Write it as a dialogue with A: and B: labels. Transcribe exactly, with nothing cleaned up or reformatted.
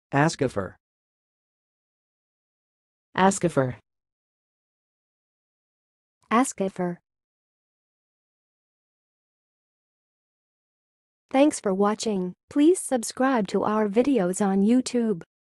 A: ascophore,
B: ascophore,
C: ascophore. Thanks for watching. Please subscribe to our videos on YouTube.